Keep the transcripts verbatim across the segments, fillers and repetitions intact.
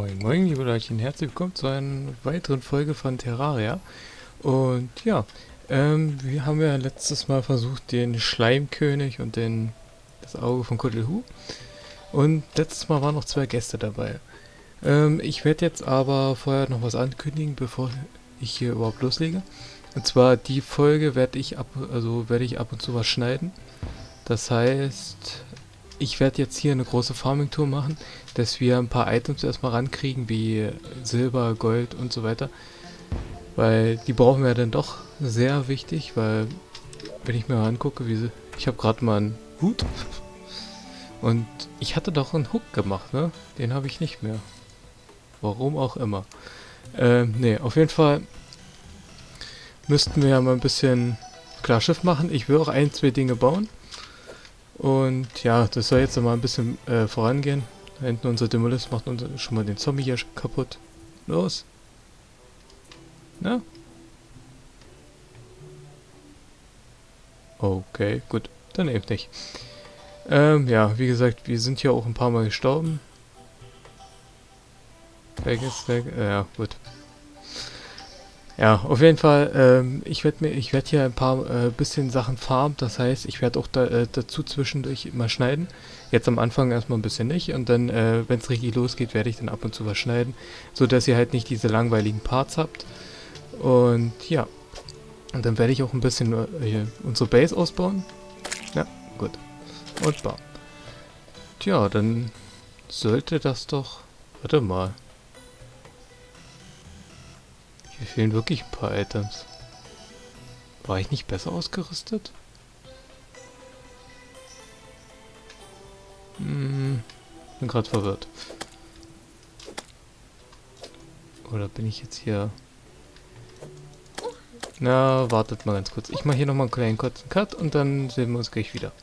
Moin moin liebe Leute, herzlich willkommen zu einer weiteren Folge von Terraria. Und ja, ähm, wir haben ja letztes Mal versucht, den Schleimkönig und den das Auge von Kuddelhu. Und letztes Mal waren noch zwei Gäste dabei. Ähm, ich werde jetzt aber vorher noch was ankündigen, bevor ich hier überhaupt loslege. Und zwar die Folge werde ich ab, also werde ich ab und zu was schneiden. Das heißt, ich werde jetzt hier eine große Farming-Tour machen, dass wir ein paar Items erstmal rankriegen, wie Silber, Gold und so weiter. Weil die brauchen wir dann doch sehr wichtig, weil wenn ich mir mal angucke, wie sie... Ich habe gerade mal einen Hut und ich hatte doch einen Hook gemacht, ne? Den habe ich nicht mehr. Warum auch immer. Ähm, ne, auf jeden Fall müssten wir ja mal ein bisschen klar Schiff machen. Ich will auch ein, zwei Dinge bauen. Und ja, das soll jetzt mal ein bisschen äh, vorangehen. Da hinten unser Demolist macht unser, schon mal den Zombie hier kaputt. Los. Na? Okay, gut. Dann eben nicht. Ähm, ja, wie gesagt, wir sind hier auch ein paar Mal gestorben. Weg ist weg. Äh, ja, gut. Ja, auf jeden Fall, ähm, ich werde mir, ich werde hier ein paar äh, bisschen Sachen farmen, das heißt, ich werde auch da, äh, dazu zwischendurch immer schneiden. Jetzt am Anfang erstmal ein bisschen nicht und dann, äh, wenn es richtig losgeht, werde ich dann ab und zu was schneiden, so dass ihr halt nicht diese langweiligen Parts habt. Und ja, und dann werde ich auch ein bisschen äh, hier unsere Base ausbauen. Ja, gut. Und bam. Tja, dann sollte das doch... Warte mal. Hier fehlen wirklich ein paar Items. War ich nicht besser ausgerüstet? Hm, bin gerade verwirrt. Oder bin ich jetzt hier... Na, wartet mal ganz kurz. Ich mache hier nochmal einen kleinen kurzen Cut und dann sehen wir uns gleich wieder.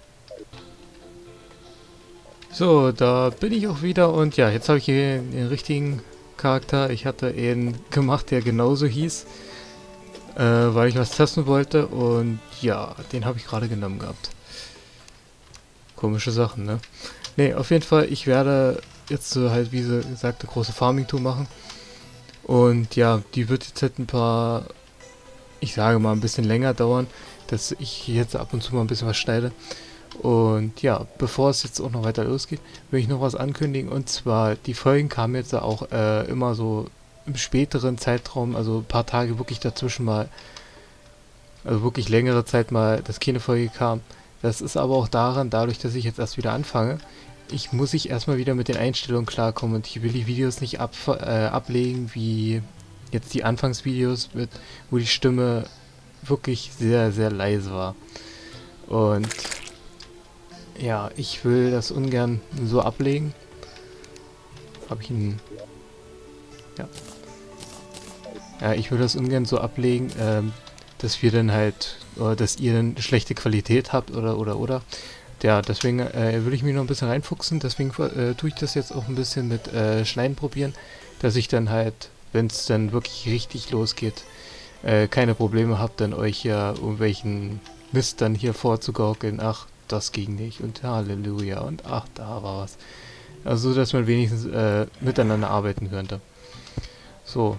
So, da bin ich auch wieder und ja, jetzt habe ich hier den richtigen Charakter. Ich hatte ihn gemacht, der genauso hieß, äh, weil ich was testen wollte und ja, den habe ich gerade genommen gehabt. Komische Sachen, ne? Ne, auf jeden Fall, ich werde jetzt so halt, wie gesagt, eine große Farming-Tour machen. Und ja, die wird jetzt halt ein paar, ich sage mal, ein bisschen länger dauern, dass ich jetzt ab und zu mal ein bisschen was schneide. Und ja, bevor es jetzt auch noch weiter losgeht, will ich noch was ankündigen. Und zwar, die Folgen kamen jetzt auch äh, immer so im späteren Zeitraum, also ein paar Tage wirklich dazwischen mal, also wirklich längere Zeit mal, dass keine Folge kam. Das ist aber auch daran, dadurch, dass ich jetzt erst wieder anfange, ich muss ich erstmal wieder mit den Einstellungen klarkommen und ich will die Videos nicht ab, äh, ablegen, wie jetzt die Anfangsvideos, mit, wo die Stimme wirklich sehr, sehr leise war. Und ja, ich will das ungern so ablegen. Habe ich ihn... Ja. Ja, ich will das ungern so ablegen, ähm, dass wir dann halt... Oder dass ihr dann schlechte Qualität habt oder, oder, oder. Ja, deswegen äh, will ich mich noch ein bisschen reinfuchsen. Deswegen äh, tue ich das jetzt auch ein bisschen mit äh, Schneiden probieren. Dass ich dann halt, wenn es dann wirklich richtig losgeht, äh, keine Probleme habe, dann euch ja irgendwelchen Mist dann hier vorzugaukeln. Ach, das ging nicht und Halleluja und ach, da war was. Also, dass man wenigstens äh, miteinander arbeiten könnte. So.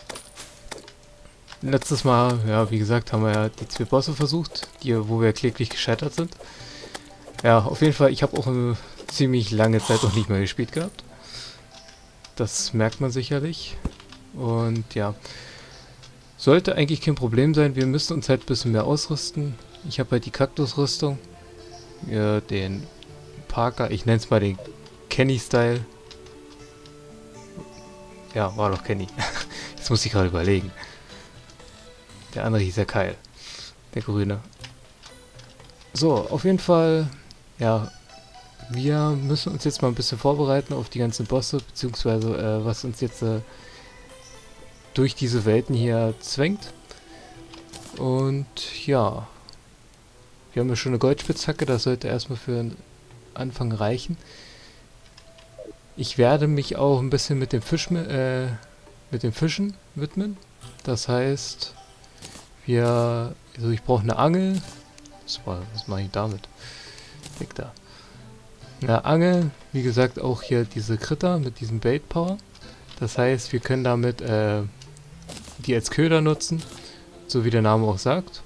Letztes Mal, ja, wie gesagt, haben wir ja die zwei Bosse versucht, die, wo wir kläglich gescheitert sind. Ja, auf jeden Fall, ich habe auch eine ziemlich lange Zeit noch nicht mehr gespielt gehabt. Das merkt man sicherlich. Und ja, sollte eigentlich kein Problem sein. Wir müssen uns halt ein bisschen mehr ausrüsten. Ich habe halt die Kaktusrüstung. Ja, den Parker, ich nenne es mal den Kenny-Style. Ja, war doch Kenny. Jetzt muss ich gerade überlegen. Der andere hieß ja Kyle. Der Grüne. So, auf jeden Fall, ja, wir müssen uns jetzt mal ein bisschen vorbereiten auf die ganzen Bosse, beziehungsweise äh, was uns jetzt äh, durch diese Welten hier zwängt. Und ja, wir haben ja schon eine Goldspitzhacke, das sollte erstmal für den Anfang reichen. Ich werde mich auch ein bisschen mit dem Fisch, äh, mit den Fischen widmen. Das heißt, wir, also ich brauche eine Angel. Was, war, was mache ich damit? Weg da. Ja, Angeln, wie gesagt, auch hier diese Kritter mit diesem Bait Power. Das heißt, wir können damit äh, die als Köder nutzen, so wie der Name auch sagt.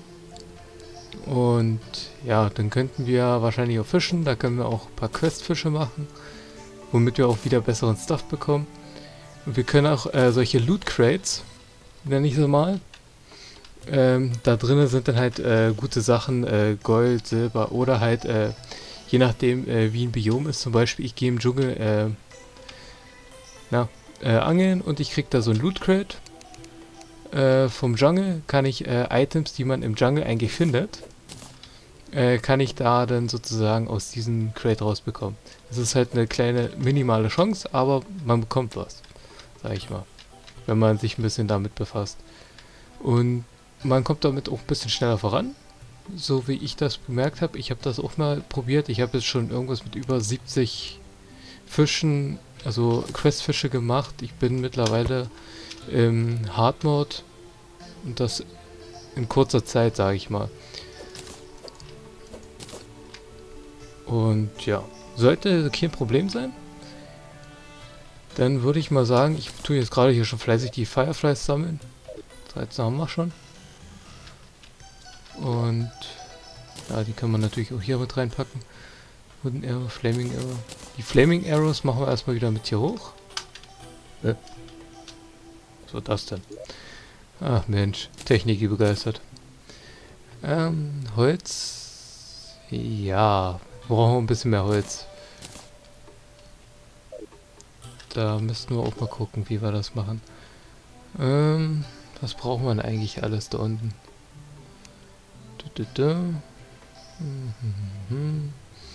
Und ja, dann könnten wir wahrscheinlich auch fischen, da können wir auch ein paar Questfische machen, womit wir auch wieder besseren Stuff bekommen. Und wir können auch äh, solche Loot Crates, nenne ich so mal. Ähm, da drinnen sind dann halt äh, gute Sachen, äh, Gold, Silber oder halt, äh, je nachdem äh, wie ein Biom ist, zum Beispiel ich gehe im Dschungel äh, na, äh, angeln und ich krieg da so ein Loot Crate. Äh, vom Jungle kann ich äh, Items, die man im Jungle eigentlich findet, äh, kann ich da dann sozusagen aus diesem Crate rausbekommen. Das ist halt eine kleine minimale Chance, aber man bekommt was, sag ich mal, wenn man sich ein bisschen damit befasst. Und man kommt damit auch ein bisschen schneller voran, so wie ich das bemerkt habe. Ich habe das auch mal probiert. Ich habe jetzt schon irgendwas mit über siebzig Fischen, also Questfische gemacht. Ich bin mittlerweile im Hard Mode und das in kurzer Zeit, sage ich mal. Und ja, sollte kein Problem sein, dann würde ich mal sagen, ich tue jetzt gerade hier schon fleißig die Fireflies sammeln. dreizehn haben wir schon. Und ja, die kann man natürlich auch hier mit reinpacken. Wooden Arrow, Flaming Arrow. Die Flaming Arrows machen wir erstmal wieder mit hier hoch. Äh. Was war das denn? Ach Mensch, Technik begeistert. Ähm, Holz. Ja, wir brauchen ein bisschen mehr Holz. Da müssten wir auch mal gucken, wie wir das machen. Ähm, was braucht man eigentlich alles da unten? Da, da, da. Mhm.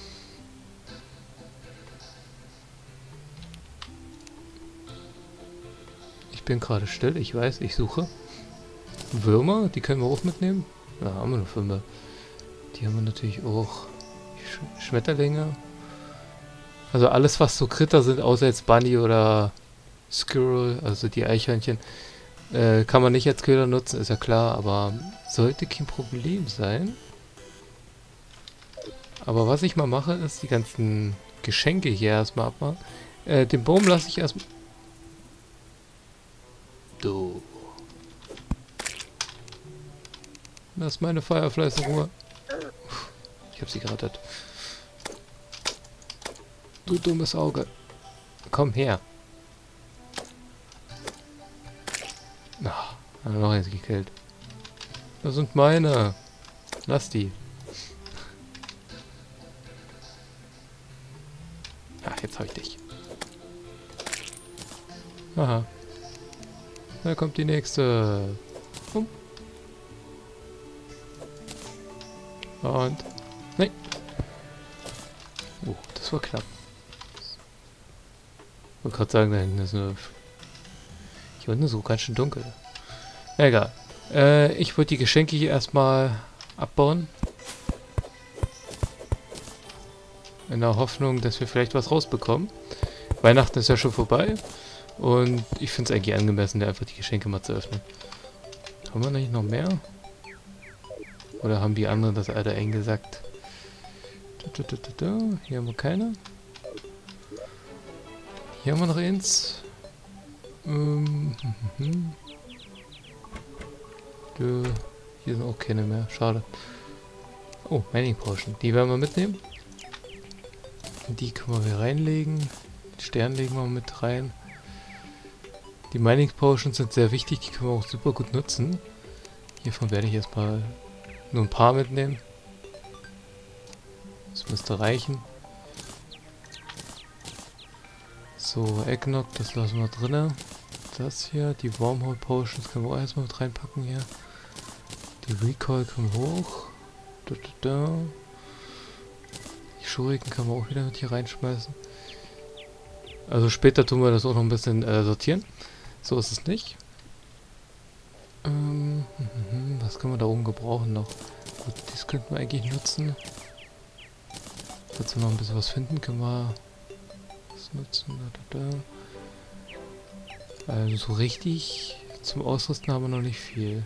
Ich bin gerade still, ich weiß, ich suche. Würmer, die können wir auch mitnehmen. Da haben wir noch fünf. Die haben wir natürlich auch. Sch Schmetterlinge. Also alles, was so Kritter sind, außer jetzt Bunny oder Squirrel, also die Eichhörnchen, äh, kann man nicht als Köder nutzen, ist ja klar, aber sollte kein Problem sein. Aber was ich mal mache, ist die ganzen Geschenke hier erstmal abmachen. Äh, den Baum lasse ich erstmal... Du. Lass meine Fireflies in Ruhe. Ich hab sie gerettet. Du dummes Auge. Komm her. Ach, hat er noch eins gekillt. Das sind meine. Lass die. Ach, jetzt hab ich dich. Aha. Da kommt die nächste. Um. Und. Nein. Oh, das war knapp. Ich wollte gerade sagen, da hinten ist eine... Hier unten ist so ganz schön dunkel. Na egal. Äh, ich wollte die Geschenke hier erstmal abbauen. In der Hoffnung, dass wir vielleicht was rausbekommen. Weihnachten ist ja schon vorbei. Und ich finde es eigentlich angemessen, einfach die Geschenke mal zu öffnen. Haben wir nicht noch mehr? Oder haben die anderen das alle eingesackt? Da, da, da, da. Hier haben wir keine. Hier haben wir noch eins. Ähm, hm, hm. Dö. Hier sind auch keine mehr. Schade. Oh, Mining Potion. Die werden wir mitnehmen. Die können wir hier reinlegen. Den Stern legen wir mit rein. Die Mining Potions sind sehr wichtig. Die können wir auch super gut nutzen. Hiervon werde ich erstmal nur ein paar mitnehmen. Das müsste reichen. So, Eggnog, das lassen wir drinnen. Das hier, die Wormhole Potions können wir auch erstmal mit reinpacken hier. Die Recoil können hoch. Da, da, da. Die Schuriken können wir auch wieder mit hier reinschmeißen. Also später tun wir das auch noch ein bisschen äh, sortieren. So ist es nicht. Ähm, was können wir da oben gebrauchen noch? Gut, das könnten wir eigentlich nutzen. Falls wir noch ein bisschen was finden, können wir das nutzen. Da, da, da. Also so richtig zum Ausrüsten haben wir noch nicht viel.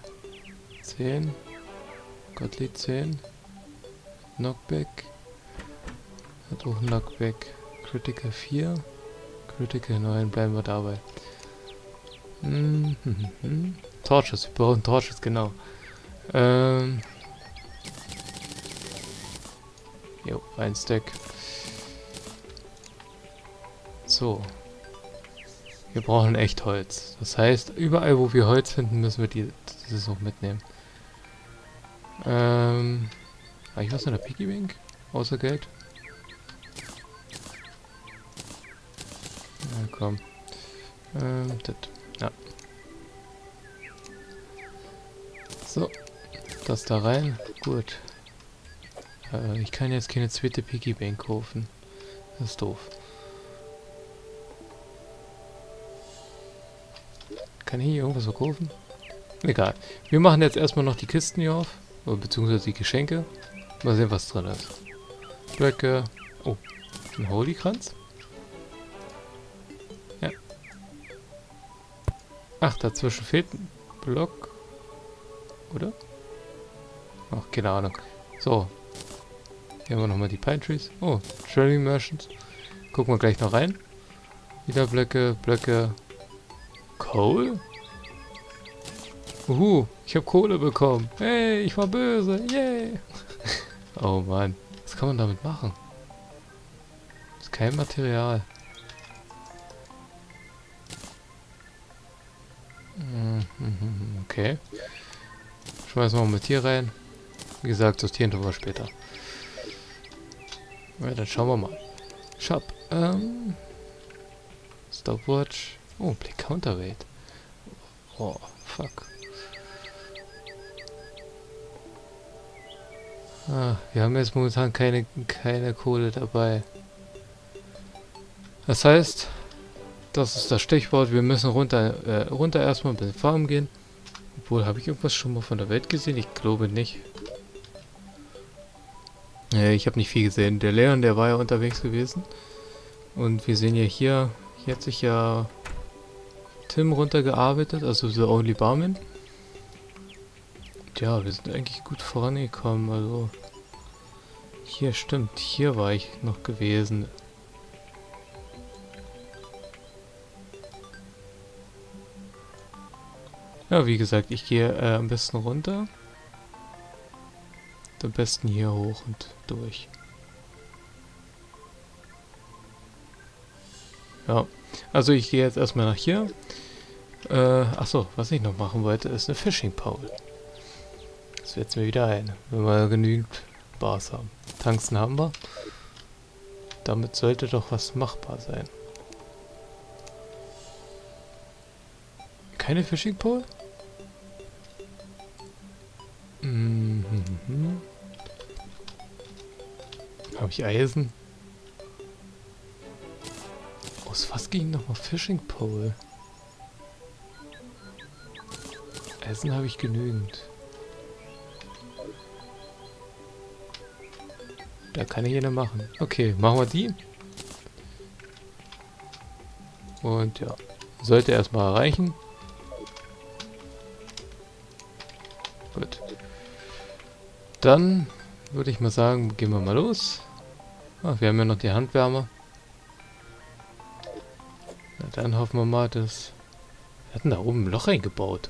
zehn. Gottlieb zehn. Knockback. Hat auch ein Knockback. Critical vier. Critical neun, bleiben wir dabei. Hm, hm, hm, hm. Torches, wir brauchen Torches, genau. Ähm. Jo, ein Stack. So. Wir brauchen echt Holz. Das heißt, überall wo wir Holz finden, müssen wir die, dieses auch mitnehmen. Ähm. Habe ich was in der Piggy Bank? Außer Geld? Na komm. Ähm, das. Ja. So. Das da rein. Gut. Äh, ich kann jetzt keine zweite Piggy Bank kaufen. Das ist doof. Kann ich hier irgendwas verkaufen? Egal. Wir machen jetzt erstmal noch die Kisten hier auf. Oder beziehungsweise die Geschenke. Mal sehen, was drin ist. Blöcke. Oh. Ein Holy-Kranz? Ja. Ach, dazwischen fehlt ein Block. Oder? Ach, keine Ahnung. So. Hier haben wir nochmal die Pine Trees. Oh, Trading Merchants. Gucken wir gleich noch rein. Wieder Blöcke, Blöcke. Coal? Uhu, ich habe Kohle bekommen. Hey, ich war böse. Yay. Oh Mann. Was kann man damit machen? Das ist kein Material. Okay. Schmeißen wir mal mit hier rein. Wie gesagt, sortieren tun wir später. Ja, dann schauen wir mal. Shop. Ähm. Stopwatch. Oh, Play Counterweight. Oh, fuck. Ah, wir haben jetzt momentan keine, keine Kohle dabei. Das heißt, das ist das Stichwort, wir müssen runter, äh, runter erstmal ein bisschen farmen gehen. Obwohl, habe ich irgendwas schon mal von der Welt gesehen? Ich glaube nicht. Ja, ich habe nicht viel gesehen. Der Leon, der war ja unterwegs gewesen. Und wir sehen ja hier, hier hat sich ja Tim runtergearbeitet, also The Only Barman. Ja, wir sind eigentlich gut vorangekommen, also hier stimmt, hier war ich noch gewesen. Ja, wie gesagt, ich gehe äh, am besten runter. Am besten hier hoch und durch. Ja, also ich gehe jetzt erstmal nach hier. Äh, achso, was ich noch machen wollte, ist eine Fishing Pole. Das wird mir wieder ein, wenn wir genügend Bars haben. Tangsten haben wir. Damit sollte doch was machbar sein. Keine Fishing Pole? Mhm. Habe ich Eisen? Aus was ging nochmal Fishing Pole? Eisen habe ich genügend. Da kann ich jeder machen. Okay, machen wir die. Und ja, sollte erstmal reichen. Gut. Dann würde ich mal sagen, gehen wir mal los. Ah, wir haben ja noch die Handwärmer. Na, dann hoffen wir mal, dass... Wir hatten da oben ein Loch eingebaut.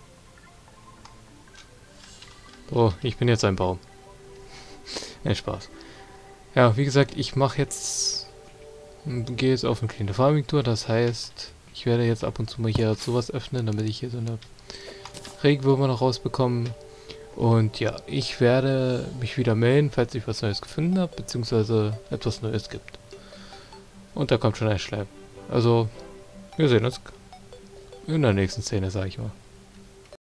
Oh, ich bin jetzt ein Baum. Nee, Spaß. Ja, wie gesagt, ich mache jetzt... Gehe jetzt auf eine kleine Farming-Tour. Das heißt, ich werde jetzt ab und zu mal hier sowas öffnen, damit ich hier so eine Regenwürmer noch rausbekomme. Und ja, ich werde mich wieder melden, falls ich was Neues gefunden habe, beziehungsweise etwas Neues gibt. Und da kommt schon ein Schleim. Also, wir sehen uns in der nächsten Szene, sage ich mal.